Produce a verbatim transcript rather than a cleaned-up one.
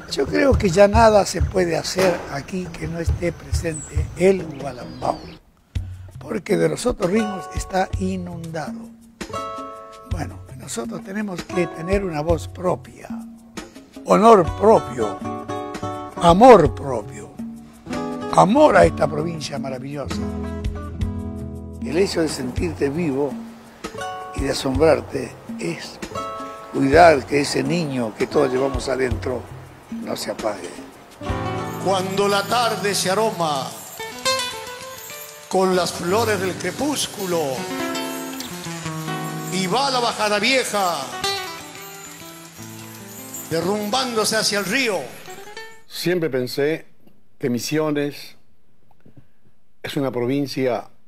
Yo creo que ya nada se puede hacer aquí que no esté presente el gualambao, porque de los otros ritmos está inundado. Bueno, nosotros tenemos que tener una voz propia, honor propio, amor propio, amor a esta provincia maravillosa. El hecho de sentirte vivo y de asombrarte es cuidar que ese niño que todos llevamos adentro no se apague. Cuando la tarde se aroma con las flores del crepúsculo y va la bajada vieja derrumbándose hacia el río. Siempre pensé que Misiones es una provincia